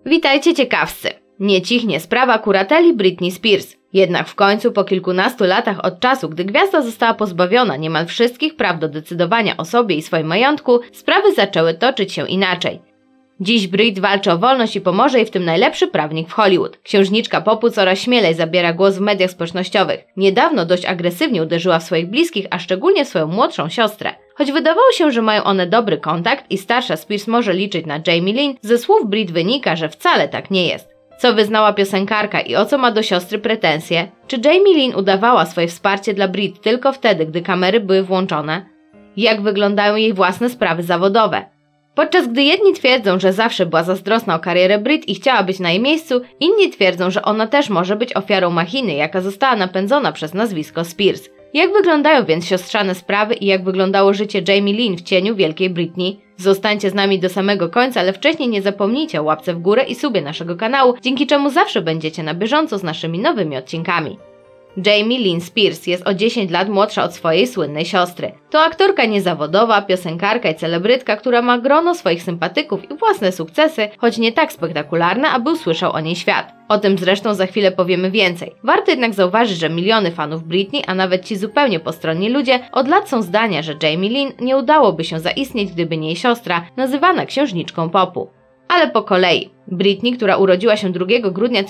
Witajcie ciekawscy! Nie cichnie sprawa kurateli Britney Spears. Jednak w końcu po kilkunastu latach od czasu, gdy gwiazda została pozbawiona niemal wszystkich praw do decydowania o sobie i swoim majątku, sprawy zaczęły toczyć się inaczej. Dziś Brit walczy o wolność i pomoże jej w tym najlepszy prawnik w Hollywood. Księżniczka popu coraz śmielej zabiera głos w mediach społecznościowych. Niedawno dość agresywnie uderzyła w swoich bliskich, a szczególnie w swoją młodszą siostrę. Choć wydawało się, że mają one dobry kontakt i starsza Spears może liczyć na Jamie Lynn, ze słów Brit wynika, że wcale tak nie jest. Co wyznała piosenkarka i o co ma do siostry pretensje? Czy Jamie Lynn udawała swoje wsparcie dla Brit tylko wtedy, gdy kamery były włączone? Jak wyglądają jej własne sprawy zawodowe? Podczas gdy jedni twierdzą, że zawsze była zazdrosna o karierę Brit i chciała być na jej miejscu, inni twierdzą, że ona też może być ofiarą machiny, jaka została napędzona przez nazwisko Spears. Jak wyglądają więc siostrzane sprawy i jak wyglądało życie Jamie Lynn w cieniu wielkiej Britney? Zostańcie z nami do samego końca, ale wcześniej nie zapomnijcie o łapce w górę i subie naszego kanału, dzięki czemu zawsze będziecie na bieżąco z naszymi nowymi odcinkami. Jamie Lynn Spears jest o 10 lat młodsza od swojej słynnej siostry. To aktorka niezawodowa, piosenkarka i celebrytka, która ma grono swoich sympatyków i własne sukcesy, choć nie tak spektakularne, aby usłyszał o niej świat. O tym zresztą za chwilę powiemy więcej. Warto jednak zauważyć, że miliony fanów Britney, a nawet ci zupełnie postronni ludzie, od lat są zdania, że Jamie Lynn nie udałoby się zaistnieć, gdyby nie jej siostra, nazywana księżniczką popu. Ale po kolei. Britney, która urodziła się 2 grudnia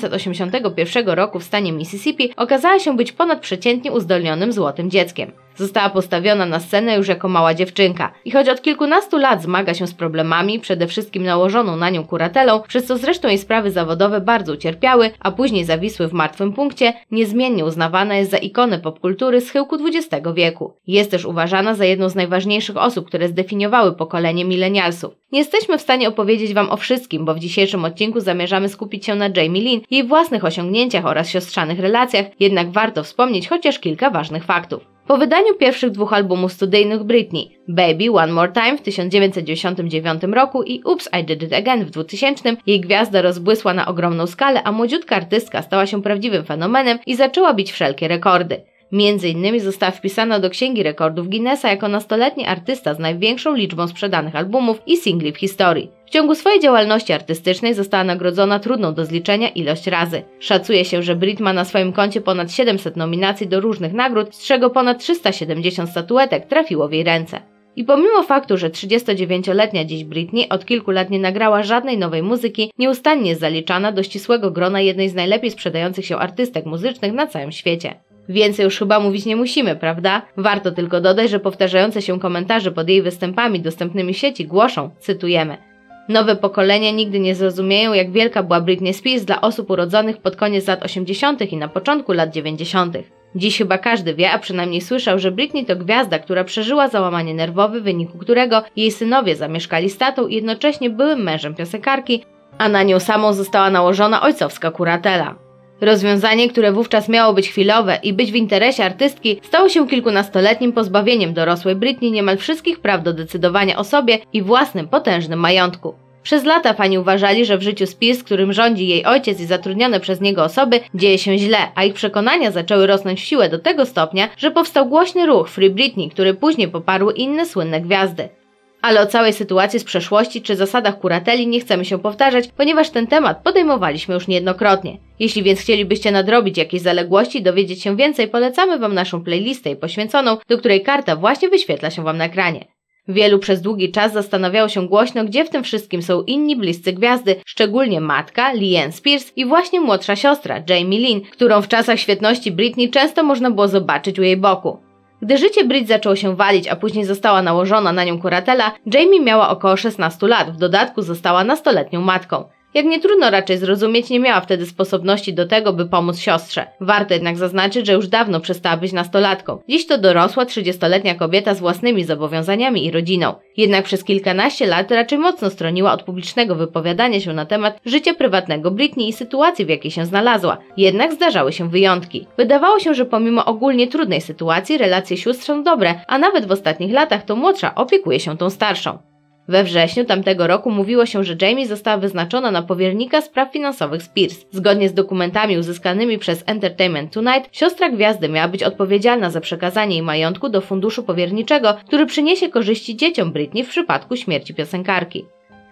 1981 roku w stanie Mississippi, okazała się być ponadprzeciętnie uzdolnionym złotym dzieckiem. Została postawiona na scenę już jako mała dziewczynka i choć od kilkunastu lat zmaga się z problemami, przede wszystkim nałożoną na nią kuratelą, przez co zresztą jej sprawy zawodowe bardzo ucierpiały, a później zawisły w martwym punkcie, niezmiennie uznawana jest za ikonę popkultury schyłku XX wieku. Jest też uważana za jedną z najważniejszych osób, które zdefiniowały pokolenie milenialsów. Nie jesteśmy w stanie opowiedzieć wam o wszystkim, bo w dzisiejszym odcinku zamierzamy skupić się na Jamie Lynn, jej własnych osiągnięciach oraz siostrzanych relacjach, jednak warto wspomnieć chociaż kilka ważnych faktów. Po wydaniu pierwszych 2 albumów studyjnych Britney, Baby One More Time w 1999 roku i Oops, I Did It Again w 2000, jej gwiazda rozbłysła na ogromną skalę, a młodziutka artystka stała się prawdziwym fenomenem i zaczęła bić wszelkie rekordy. Między innymi została wpisana do Księgi Rekordów Guinnessa jako nastoletni artysta z największą liczbą sprzedanych albumów i singli w historii. W ciągu swojej działalności artystycznej została nagrodzona trudną do zliczenia ilość razy. Szacuje się, że Brit ma na swoim koncie ponad 700 nominacji do różnych nagród, z czego ponad 370 statuetek trafiło w jej ręce. I pomimo faktu, że 39-letnia dziś Britney od kilku lat nie nagrała żadnej nowej muzyki, nieustannie jest zaliczana do ścisłego grona jednej z najlepiej sprzedających się artystek muzycznych na całym świecie. Więcej już chyba mówić nie musimy, prawda? Warto tylko dodać, że powtarzające się komentarze pod jej występami dostępnymi w sieci głoszą, cytujemy: nowe pokolenia nigdy nie zrozumieją, jak wielka była Britney Spears dla osób urodzonych pod koniec lat 80. i na początku lat 90. Dziś chyba każdy wie, a przynajmniej słyszał, że Britney to gwiazda, która przeżyła załamanie nerwowe, w wyniku którego jej synowie zamieszkali z tatą i jednocześnie byłym mężem piosenkarki, a na nią samą została nałożona ojcowska kuratela. Rozwiązanie, które wówczas miało być chwilowe i być w interesie artystki, stało się kilkunastoletnim pozbawieniem dorosłej Britney niemal wszystkich praw do decydowania o sobie i własnym potężnym majątku. Przez lata fani uważali, że w życiu Spears, którym rządzi jej ojciec i zatrudnione przez niego osoby, dzieje się źle, a ich przekonania zaczęły rosnąć w siłę do tego stopnia, że powstał głośny ruch Free Britney, który później poparły inne słynne gwiazdy. Ale o całej sytuacji z przeszłości czy zasadach kurateli nie chcemy się powtarzać, ponieważ ten temat podejmowaliśmy już niejednokrotnie. Jeśli więc chcielibyście nadrobić jakieś zaległości i dowiedzieć się więcej, polecamy wam naszą playlistę poświęconą, do której karta właśnie wyświetla się wam na ekranie. Wielu przez długi czas zastanawiało się głośno, gdzie w tym wszystkim są inni bliscy gwiazdy, szczególnie matka, Leanne Spears i właśnie młodsza siostra, Jamie Lynn, którą w czasach świetności Britney często można było zobaczyć u jej boku. Gdy życie Brit zaczęło się walić, a później została nałożona na nią kuratela, Jamie miała około 16 lat, w dodatku została nastoletnią matką. Jak nie trudno raczej zrozumieć, nie miała wtedy sposobności do tego, by pomóc siostrze. Warto jednak zaznaczyć, że już dawno przestała być nastolatką. Dziś to dorosła, 30-letnia kobieta z własnymi zobowiązaniami i rodziną. Jednak przez kilkanaście lat raczej mocno stroniła od publicznego wypowiadania się na temat życia prywatnego Britney i sytuacji, w jakiej się znalazła. Jednak zdarzały się wyjątki. Wydawało się, że pomimo ogólnie trudnej sytuacji relacje sióstr są dobre, a nawet w ostatnich latach to młodsza opiekuje się tą starszą. We wrześniu tamtego roku mówiło się, że Jamie została wyznaczona na powiernika spraw finansowych Spears. Zgodnie z dokumentami uzyskanymi przez Entertainment Tonight, siostra gwiazdy miała być odpowiedzialna za przekazanie jej majątku do funduszu powierniczego, który przyniesie korzyści dzieciom Britney w przypadku śmierci piosenkarki.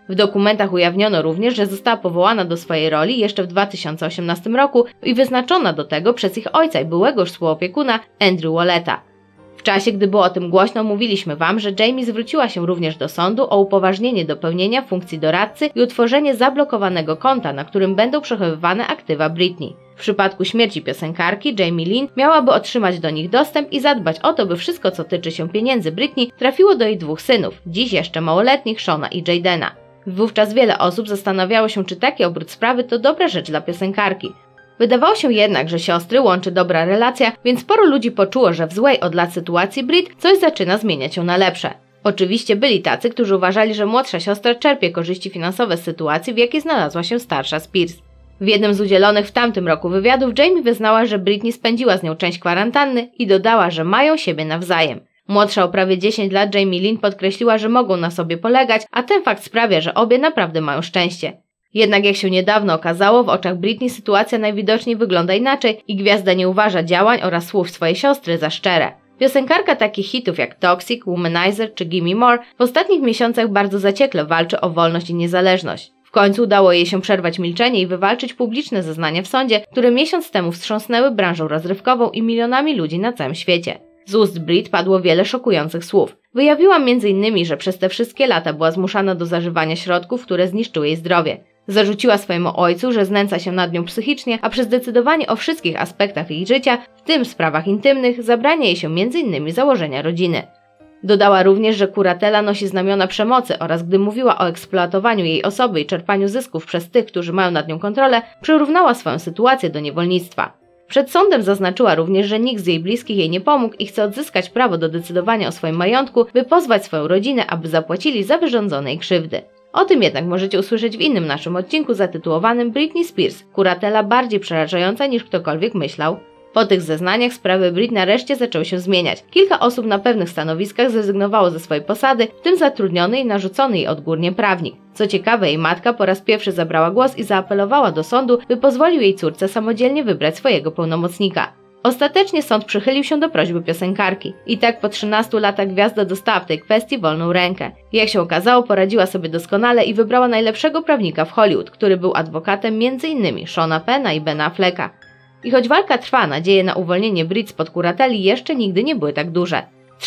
W dokumentach ujawniono również, że została powołana do swojej roli jeszcze w 2018 roku i wyznaczona do tego przez ich ojca i byłego współopiekuna Andrew Walleta. W czasie, gdy było o tym głośno, mówiliśmy Wam, że Jamie zwróciła się również do sądu o upoważnienie do pełnienia funkcji doradcy i utworzenie zablokowanego konta, na którym będą przechowywane aktywa Britney. W przypadku śmierci piosenkarki, Jamie Lynn miałaby otrzymać do nich dostęp i zadbać o to, by wszystko, co tyczy się pieniędzy Britney, trafiło do jej dwóch synów, dziś jeszcze małoletnich Shona i Jadena. Wówczas wiele osób zastanawiało się, czy taki obrót sprawy to dobra rzecz dla piosenkarki. Wydawało się jednak, że siostry łączy dobra relacja, więc sporo ludzi poczuło, że w złej od lat sytuacji Brit coś zaczyna zmieniać się na lepsze. Oczywiście byli tacy, którzy uważali, że młodsza siostra czerpie korzyści finansowe z sytuacji, w jakiej znalazła się starsza Spears. W jednym z udzielonych w tamtym roku wywiadów Jamie wyznała, że Britney spędziła z nią część kwarantanny i dodała, że mają siebie nawzajem. Młodsza o prawie 10 lat Jamie Lynn podkreśliła, że mogą na sobie polegać, a ten fakt sprawia, że obie naprawdę mają szczęście. Jednak jak się niedawno okazało, w oczach Britney sytuacja najwidoczniej wygląda inaczej i gwiazda nie uważa działań oraz słów swojej siostry za szczere. Piosenkarka takich hitów jak Toxic, Womanizer czy Gimme More w ostatnich miesiącach bardzo zaciekle walczy o wolność i niezależność. W końcu udało jej się przerwać milczenie i wywalczyć publiczne zeznania w sądzie, które miesiąc temu wstrząsnęły branżą rozrywkową i milionami ludzi na całym świecie. Z ust Brit padło wiele szokujących słów. Wyjawiła m.in., że przez te wszystkie lata była zmuszana do zażywania środków, które zniszczyły jej zdrowie. Zarzuciła swojemu ojcu, że znęca się nad nią psychicznie, a przez decydowanie o wszystkich aspektach jej życia, w tym sprawach intymnych, zabrania jej się m.in. założenia rodziny. Dodała również, że kuratela nosi znamiona przemocy oraz gdy mówiła o eksploatowaniu jej osoby i czerpaniu zysków przez tych, którzy mają nad nią kontrolę, przyrównała swoją sytuację do niewolnictwa. Przed sądem zaznaczyła również, że nikt z jej bliskich jej nie pomógł i chce odzyskać prawo do decydowania o swoim majątku, by pozwać swoją rodzinę, aby zapłacili za wyrządzone jej krzywdy. O tym jednak możecie usłyszeć w innym naszym odcinku zatytułowanym Britney Spears – kuratela bardziej przerażająca niż ktokolwiek myślał. Po tych zeznaniach sprawy Brit nareszcie zaczęły się zmieniać. Kilka osób na pewnych stanowiskach zrezygnowało ze swojej posady, w tym zatrudniony i narzucony jej odgórnie prawnik. Co ciekawe, jej matka po raz pierwszy zabrała głos i zaapelowała do sądu, by pozwolił jej córce samodzielnie wybrać swojego pełnomocnika. Ostatecznie sąd przychylił się do prośby piosenkarki. I tak po 13 latach gwiazda dostała w tej kwestii wolną rękę. Jak się okazało, poradziła sobie doskonale i wybrała najlepszego prawnika w Hollywood, który był adwokatem m.in. Shona Penna i Bena Afflecka. I choć walka trwa, nadzieje na uwolnienie Brit spod kurateli jeszcze nigdy nie były tak duże.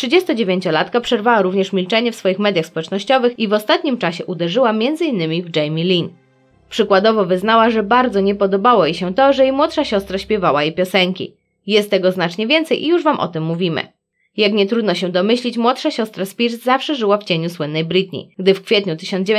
39-latka przerwała również milczenie w swoich mediach społecznościowych i w ostatnim czasie uderzyła m.in. w Jamie Lynn. Przykładowo wyznała, że bardzo nie podobało jej się to, że jej młodsza siostra śpiewała jej piosenki. Jest tego znacznie więcej i już Wam o tym mówimy. Jak nie trudno się domyślić, młodsza siostra Spears zawsze żyła w cieniu słynnej Britney. Gdy w kwietniu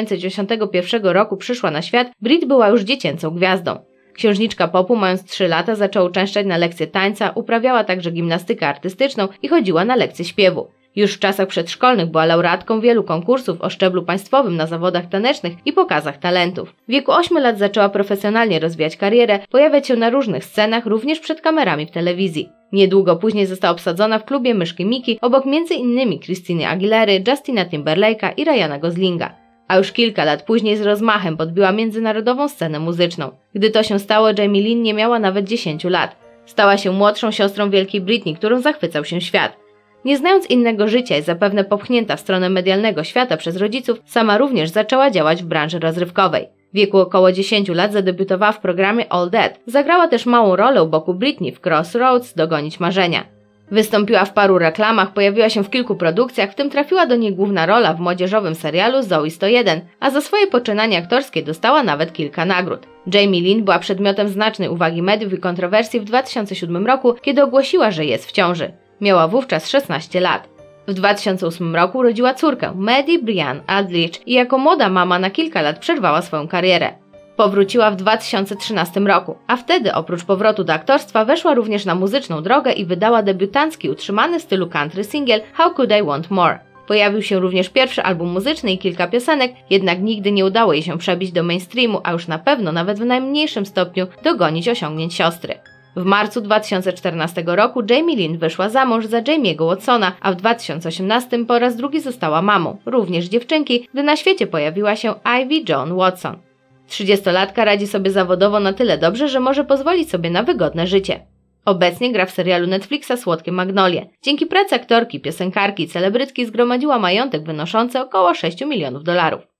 1991 roku przyszła na świat, Brit była już dziecięcą gwiazdą. Księżniczka popu, mając 3 lata, zaczęła uczęszczać na lekcje tańca, uprawiała także gimnastykę artystyczną i chodziła na lekcje śpiewu. Już w czasach przedszkolnych była laureatką wielu konkursów o szczeblu państwowym na zawodach tanecznych i pokazach talentów. W wieku 8 lat zaczęła profesjonalnie rozwijać karierę, pojawiać się na różnych scenach, również przed kamerami w telewizji. Niedługo później została obsadzona w klubie Myszki Miki obok m.in. Christiny Aguilery, Justina Timberlake'a i Ryana Goslinga. A już kilka lat później z rozmachem podbiła międzynarodową scenę muzyczną. Gdy to się stało, Jamie Lynn nie miała nawet 10 lat. Stała się młodszą siostrą wielkiej Britney, którą zachwycał się świat. Nie znając innego życia i zapewne popchnięta w stronę medialnego świata przez rodziców, sama również zaczęła działać w branży rozrywkowej. W wieku około 10 lat zadebiutowała w programie All That. Zagrała też małą rolę u boku Britney w Crossroads Dogonić marzenia. Wystąpiła w paru reklamach, pojawiła się w kilku produkcjach, w tym trafiła do niej główna rola w młodzieżowym serialu Zoey 101, a za swoje poczynania aktorskie dostała nawet kilka nagród. Jamie Lynn była przedmiotem znacznej uwagi mediów i kontrowersji w 2007 roku, kiedy ogłosiła, że jest w ciąży. Miała wówczas 16 lat. W 2008 roku urodziła córkę, Maddie Brianne Aldrich, i jako młoda mama na kilka lat przerwała swoją karierę. Powróciła w 2013 roku, a wtedy oprócz powrotu do aktorstwa weszła również na muzyczną drogę i wydała debiutancki utrzymany w stylu country singiel How Could I Want More. Pojawił się również pierwszy album muzyczny i kilka piosenek, jednak nigdy nie udało jej się przebić do mainstreamu, a już na pewno nawet w najmniejszym stopniu dogonić osiągnięć siostry. W marcu 2014 roku Jamie Lynn wyszła za mąż za Jamie'ego Watsona, a w 2018 po raz drugi została mamą, również dziewczynki, gdy na świecie pojawiła się Ivy Joan Watson. 30-latka radzi sobie zawodowo na tyle dobrze, że może pozwolić sobie na wygodne życie. Obecnie gra w serialu Netflixa Słodkie Magnolie. Dzięki pracy aktorki, piosenkarki i celebrytki zgromadziła majątek wynoszący około $6 milionów.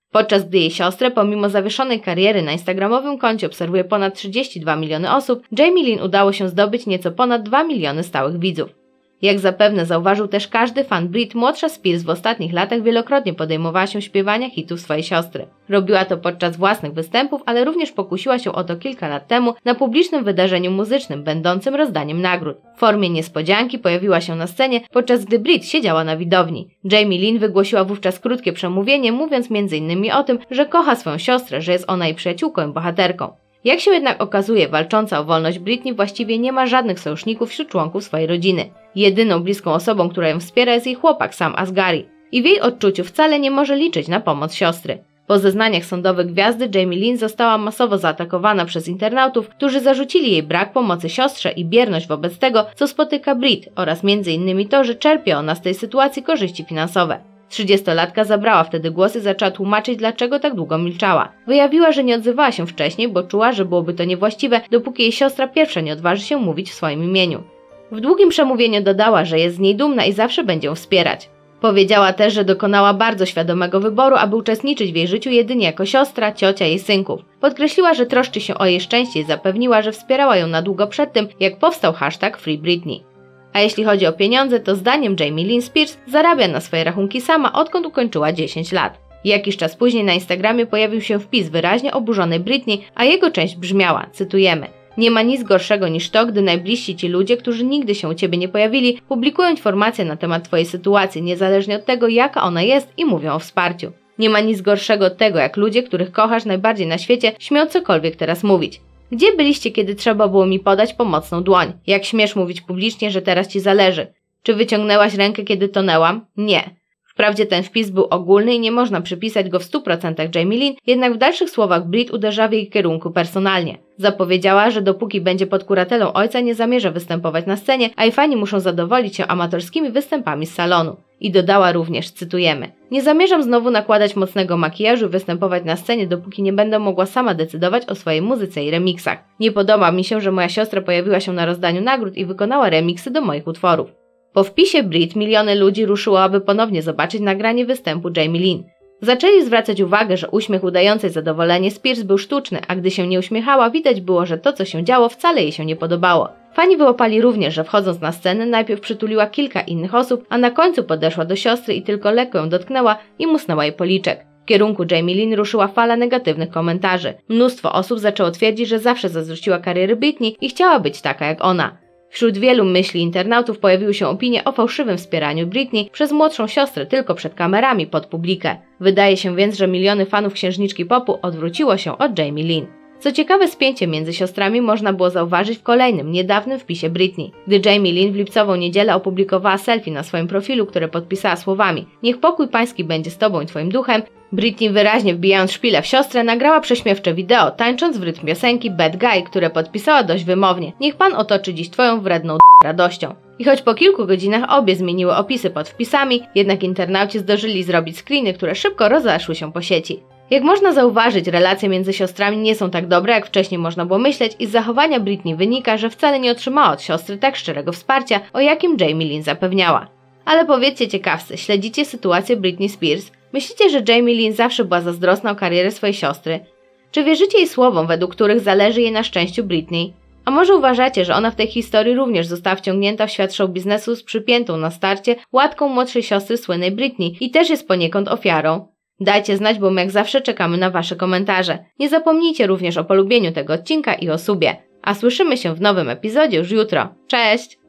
Podczas gdy jej siostrę, pomimo zawieszonej kariery na instagramowym koncie obserwuje ponad 32 miliony osób, Jamie Lynn udało się zdobyć nieco ponad 2 miliony stałych widzów. Jak zapewne zauważył też każdy fan Brit, młodsza Spears w ostatnich latach wielokrotnie podejmowała się śpiewania hitów swojej siostry. Robiła to podczas własnych występów, ale również pokusiła się o to kilka lat temu na publicznym wydarzeniu muzycznym, będącym rozdaniem nagród. W formie niespodzianki pojawiła się na scenie, podczas gdy Brit siedziała na widowni. Jamie Lynn wygłosiła wówczas krótkie przemówienie, mówiąc m.in. o tym, że kocha swoją siostrę, że jest ona jej przyjaciółką i bohaterką. Jak się jednak okazuje, walcząca o wolność Britney właściwie nie ma żadnych sojuszników wśród członków swojej rodziny. Jedyną bliską osobą, która ją wspiera, jest jej chłopak Sam Asghari. I w jej odczuciu wcale nie może liczyć na pomoc siostry. Po zeznaniach sądowych gwiazdy Jamie Lynn została masowo zaatakowana przez internautów, którzy zarzucili jej brak pomocy siostrze i bierność wobec tego, co spotyka Brit, oraz m.in. to, że czerpie ona z tej sytuacji korzyści finansowe. 30-latka zabrała wtedy głos i zaczęła tłumaczyć, dlaczego tak długo milczała. Wyjawiła, że nie odzywała się wcześniej, bo czuła, że byłoby to niewłaściwe, dopóki jej siostra pierwsza nie odważy się mówić w swoim imieniu. W długim przemówieniu dodała, że jest z niej dumna i zawsze będzie ją wspierać. Powiedziała też, że dokonała bardzo świadomego wyboru, aby uczestniczyć w jej życiu jedynie jako siostra, ciocia jej synków. Podkreśliła, że troszczy się o jej szczęście i zapewniła, że wspierała ją na długo przed tym, jak powstał hashtag Free Britney. A jeśli chodzi o pieniądze, to zdaniem Jamie Lynn Spears zarabia na swoje rachunki sama, odkąd ukończyła 10 lat. Jakiś czas później na Instagramie pojawił się wpis wyraźnie oburzonej Britney, a jego część brzmiała, cytujemy: nie ma nic gorszego niż to, gdy najbliżsi ci ludzie, którzy nigdy się u ciebie nie pojawili, publikują informacje na temat twojej sytuacji, niezależnie od tego, jaka ona jest, i mówią o wsparciu. Nie ma nic gorszego od tego, jak ludzie, których kochasz najbardziej na świecie, śmią cokolwiek teraz mówić. Gdzie byliście, kiedy trzeba było mi podać pomocną dłoń? Jak śmiesz mówić publicznie, że teraz ci zależy? Czy wyciągnęłaś rękę, kiedy tonęłam? Nie. Wprawdzie ten wpis był ogólny i nie można przypisać go w 100% Jamie Lynn, jednak w dalszych słowach Brit uderza w jej kierunku personalnie. Zapowiedziała, że dopóki będzie pod kuratelą ojca, nie zamierza występować na scenie, a jej fani muszą zadowolić się amatorskimi występami z salonu. I dodała również, cytujemy: nie zamierzam znowu nakładać mocnego makijażu i występować na scenie, dopóki nie będę mogła sama decydować o swojej muzyce i remixach. Nie podoba mi się, że moja siostra pojawiła się na rozdaniu nagród i wykonała remiksy do moich utworów. Po wpisie Brit miliony ludzi ruszyło, aby ponownie zobaczyć nagranie występu Jamie Lynn. Zaczęli zwracać uwagę, że uśmiech udającej zadowolenie Spears był sztuczny, a gdy się nie uśmiechała, widać było, że to, co się działo, wcale jej się nie podobało. Fani wyłapali również, że wchodząc na scenę najpierw przytuliła kilka innych osób, a na końcu podeszła do siostry i tylko lekko ją dotknęła i musnęła jej policzek. W kierunku Jamie Lynn ruszyła fala negatywnych komentarzy. Mnóstwo osób zaczęło twierdzić, że zawsze zazdrościła kariery Britney i chciała być taka jak ona. Wśród wielu myśli internautów pojawiły się opinie o fałszywym wspieraniu Britney przez młodszą siostrę tylko przed kamerami pod publikę. Wydaje się więc, że miliony fanów księżniczki popu odwróciło się od Jamie Lynn. Co ciekawe, spięcie między siostrami można było zauważyć w kolejnym, niedawnym wpisie Britney. Gdy Jamie Lynn w lipcową niedzielę opublikowała selfie na swoim profilu, które podpisała słowami: niech pokój pański będzie z tobą i twoim duchem, Britney, wyraźnie wbijając szpilę w siostrę, nagrała prześmiewcze wideo, tańcząc w rytm piosenki Bad Guy, które podpisała dość wymownie: niech pan otoczy dziś twoją wredną radością. I choć po kilku godzinach obie zmieniły opisy pod wpisami, jednak internauci zdążyli zrobić screeny, które szybko rozeszły się po sieci. Jak można zauważyć, relacje między siostrami nie są tak dobre, jak wcześniej można było myśleć, i z zachowania Britney wynika, że wcale nie otrzymała od siostry tak szczerego wsparcia, o jakim Jamie Lynn zapewniała. Ale powiedzcie ciekawcy, śledzicie sytuację Britney Spears? Myślicie, że Jamie Lynn zawsze była zazdrosna o karierę swojej siostry? Czy wierzycie jej słowom, według których zależy jej na szczęściu Britney? A może uważacie, że ona w tej historii również została wciągnięta w świat show biznesu z przypiętą na starcie łatką młodszej siostry słynnej Britney i też jest poniekąd ofiarą? Dajcie znać, bo my jak zawsze czekamy na wasze komentarze. Nie zapomnijcie również o polubieniu tego odcinka i o subie. A słyszymy się w nowym epizodzie już jutro. Cześć!